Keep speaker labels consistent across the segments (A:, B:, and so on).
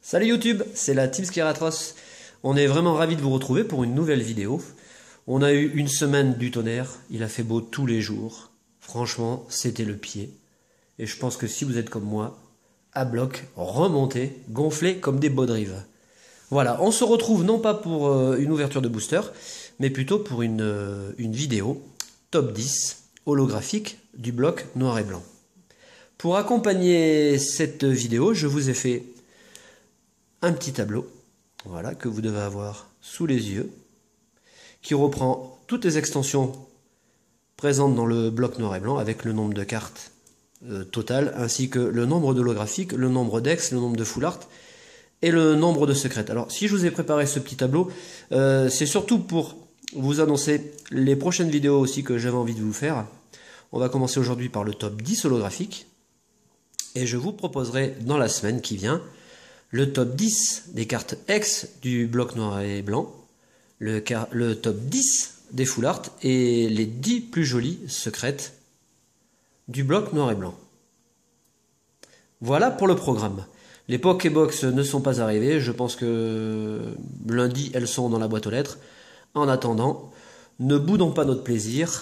A: Salut YouTube, c'est la Team Skyratros. On est vraiment ravis de vous retrouver pour une nouvelle vidéo. On a eu une semaine du tonnerre, il a fait beau tous les jours. Franchement, c'était le pied. Et je pense que si vous êtes comme moi, à bloc, remonté, gonflé comme des baudrives. Voilà, on se retrouve non pas pour une ouverture de booster, mais plutôt pour une vidéo top 10 holographique du bloc noir et blanc. Pour accompagner cette vidéo, je vous ai fait un petit tableau, voilà, que vous devez avoir sous les yeux, qui reprend toutes les extensions présentes dans le bloc noir et blanc avec le nombre de cartes total, ainsi que le nombre d'holographiques, le nombre d'ex, le nombre de full art et le nombre de secrètes. Alors si je vous ai préparé ce petit tableau, c'est surtout pour vous annoncer les prochaines vidéos aussi que j'avais envie de vous faire. On va commencer aujourd'hui par le top 10 holographique et je vous proposerai dans la semaine qui vient le top 10 des cartes X du bloc noir et blanc, le top 10 des full art et les 10 plus jolies secrètes du bloc noir et blanc. Voilà pour le programme. Les Pokébox ne sont pas arrivées, je pense que lundi elles sont dans la boîte aux lettres. En attendant, ne boudons pas notre plaisir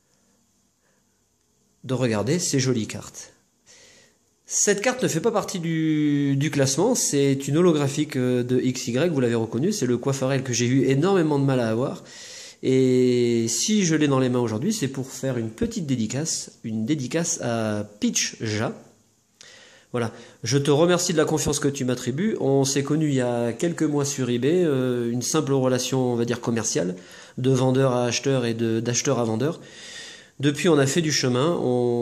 A: de regarder ces jolies cartes. Cette carte ne fait pas partie du classement, c'est une holographique de XY, vous l'avez reconnu, c'est le Coiffarel que j'ai eu énormément de mal à avoir. Et si je l'ai dans les mains aujourd'hui, c'est pour faire une petite dédicace, à Peach-Ja. Voilà, je te remercie de la confiance que tu m'attribues. On s'est connus il y a quelques mois sur eBay, une simple relation, on va dire, commerciale, de vendeur à acheteur et d'acheteur à vendeur. Depuis, on a fait du chemin,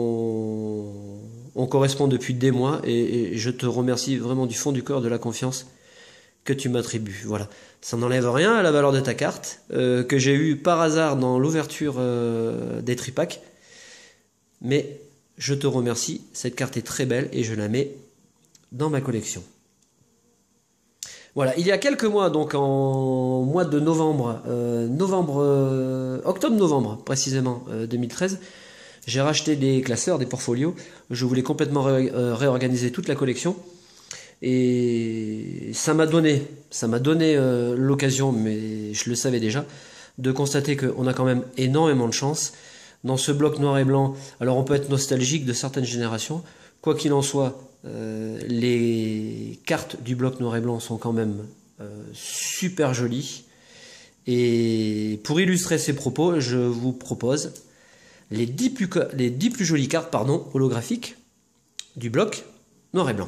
A: on correspond depuis des mois et je te remercie vraiment du fond du cœur de la confiance que tu m'attribues. Voilà, ça n'enlève rien à la valeur de ta carte que j'ai eue par hasard dans l'ouverture des tripacks. Mais je te remercie, cette carte est très belle et je la mets dans ma collection. Voilà, il y a quelques mois, donc en mois de novembre, octobre-novembre précisément 2013, j'ai racheté des classeurs, des portfolios. Je voulais complètement réorganiser toute la collection. Et ça m'a donné l'occasion, mais je le savais déjà, de constater qu'on a quand même énormément de chance. Dans ce bloc noir et blanc, alors on peut être nostalgique de certaines générations. Quoi qu'il en soit, les cartes du bloc noir et blanc sont quand même super jolies. Et pour illustrer ces propos, je vous propose les 10 plus jolies cartes holographiques du bloc noir et blanc.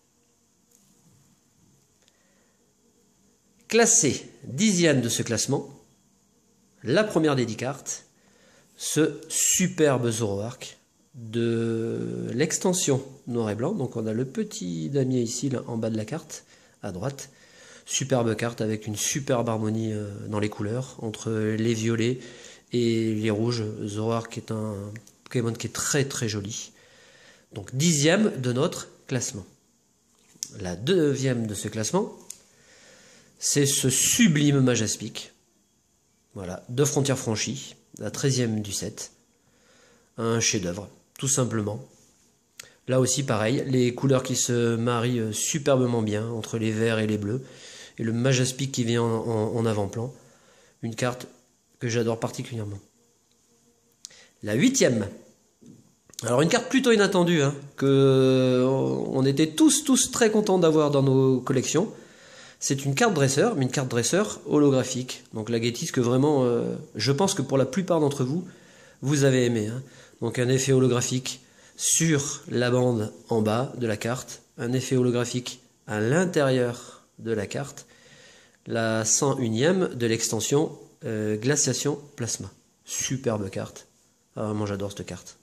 A: Classé 10e de ce classement, la première des 10 cartes, ce superbe Zoroark de l'extension noir et blanc. Donc on a le petit damier ici là, en bas de la carte, à droite. Superbe carte avec une superbe harmonie dans les couleurs, entre les violets et les rouges. Zoroark est un Pokémon qui est très très joli. Donc 10e de notre classement. La 2e de ce classement, c'est ce sublime Majaspic. Voilà, de Frontières Franchies, la 13e du set. Un chef-d'œuvre, tout simplement. Là aussi, pareil, les couleurs qui se marient superbement bien entre les verts et les bleus. Et le Majaspic qui vient en avant-plan. Une carte que j'adore particulièrement. La 8e. Alors une carte plutôt inattendue, hein, que on était tous très contents d'avoir dans nos collections. C'est une carte dresseur, mais une carte dresseur holographique. Donc la Gétis que vraiment, je pense que pour la plupart d'entre vous, vous avez aimé. Hein. Donc un effet holographique sur la bande en bas de la carte, un effet holographique à l'intérieur de la carte, la 101e de l'extension Glaciation Plasma. Superbe carte. Ah, vraiment j'adore cette carte.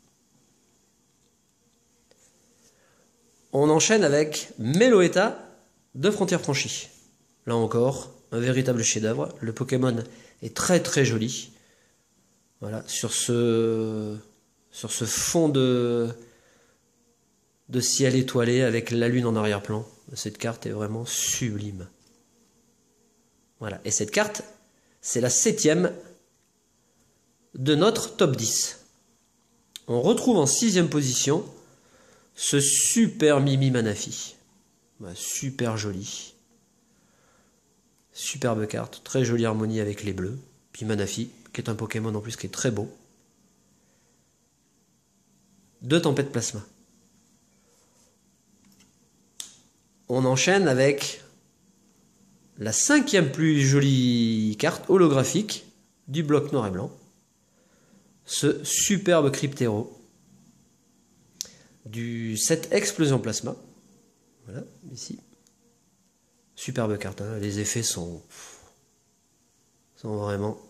A: On enchaîne avec Meloetta de Frontières Franchies. Là encore, un véritable chef-d'œuvre. Le Pokémon est très très joli. Voilà, sur ce fond de ciel étoilé avec la lune en arrière-plan. Cette carte est vraiment sublime. Voilà, et cette carte, c'est la 7e de notre top 10. On retrouve en 6e position ce super Mimi Manafi. Super joli. Superbe carte, très jolie harmonie avec les bleus. Puis Manaphy, qui est un Pokémon en plus qui est très beau. 2 tempêtes plasma. On enchaîne avec la 5e plus jolie carte holographique du bloc noir et blanc. Ce superbe Cryptero du set Explosion Plasma. Voilà, ici. Superbe carte, hein. Les effets sont vraiment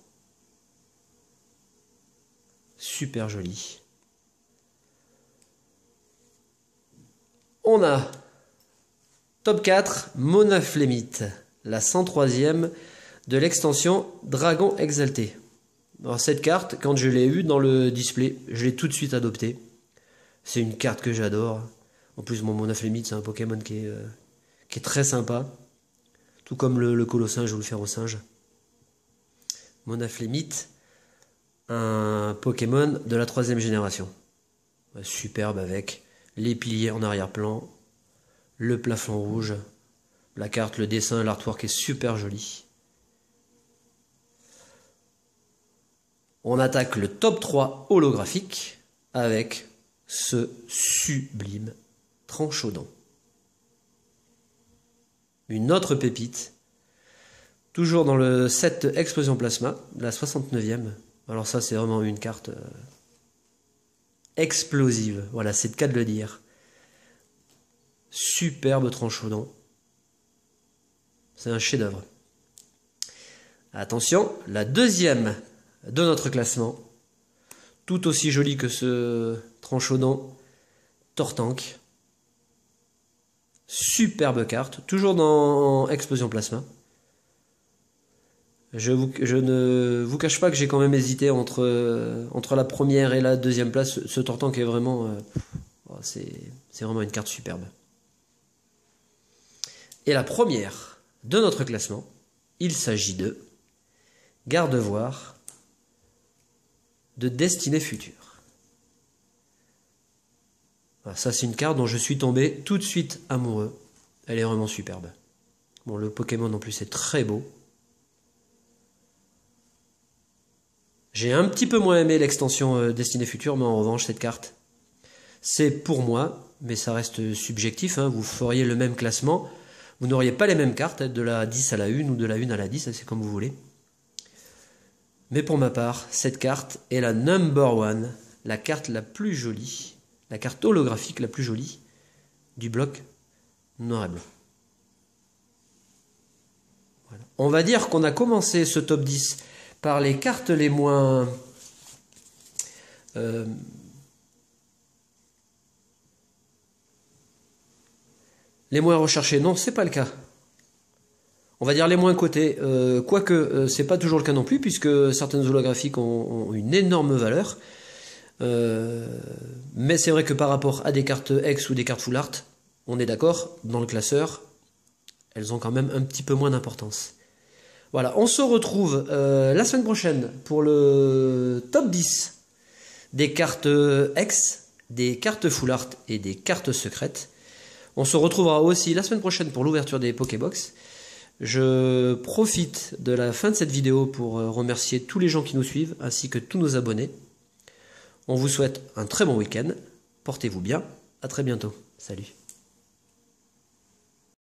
A: super jolis. On a top 4, Monaflémite, la 103e de l'extension Dragon Exalté. Alors cette carte, quand je l'ai eue dans le display, je l'ai tout de suite adoptée. C'est une carte que j'adore. En plus, mon Monaflémite, c'est un Pokémon qui est très sympa. Tout comme le Colossinge ou le Ferrosinge. Monaflémite, un Pokémon de la 3e génération. Superbe avec les piliers en arrière-plan, le plafond rouge, la carte, le dessin, l'artwork est super joli. On attaque le top 3 holographique avec ce sublime Tranchodon. Une autre pépite, toujours dans le set Explosion Plasma, la 69e. Alors ça, c'est vraiment une carte explosive. Voilà, c'est le cas de le dire. Superbe Tranchodon. C'est un chef-d'œuvre. Attention, la 2e de notre classement, tout aussi jolie que ce Tranchodon, Tortank. Superbe carte, toujours dans Explosion Plasma. Je ne vous cache pas que j'ai quand même hésité entre la première et la 2e place. Ce Tortank est vraiment... c'est vraiment une carte superbe. Et la première de notre classement, il s'agit de Gardevoir de Destinée Future. Voilà, ça c'est une carte dont je suis tombé tout de suite amoureux. Elle est vraiment superbe. Bon, le Pokémon en plus est très beau. J'ai un petit peu moins aimé l'extension Destinée Future, mais en revanche cette carte, c'est pour moi, mais ça reste subjectif, hein, vous feriez le même classement, vous n'auriez pas les mêmes cartes, de la 10 à la 1 ou de la 1 à la 10, c'est comme vous voulez. Mais pour ma part, cette carte est la number 1, la carte la plus jolie, la carte holographique la plus jolie du bloc noir et blanc. Voilà. On va dire qu'on a commencé ce top 10 par les cartes les moins... les moins recherchées. Non, c'est pas le cas. On va dire les moins cotés, quoique c'est pas toujours le cas non plus, puisque certaines holographiques ont une énorme valeur. Mais c'est vrai que par rapport à des cartes X ou des cartes Full Art, on est d'accord, dans le classeur, elles ont quand même un petit peu moins d'importance. Voilà, on se retrouve la semaine prochaine pour le top 10 des cartes X, des cartes Full Art et des cartes secrètes. On se retrouvera aussi la semaine prochaine pour l'ouverture des Pokébox. Je profite de la fin de cette vidéo pour remercier tous les gens qui nous suivent, ainsi que tous nos abonnés. On vous souhaite un très bon week-end. Portez-vous bien. À très bientôt. Salut.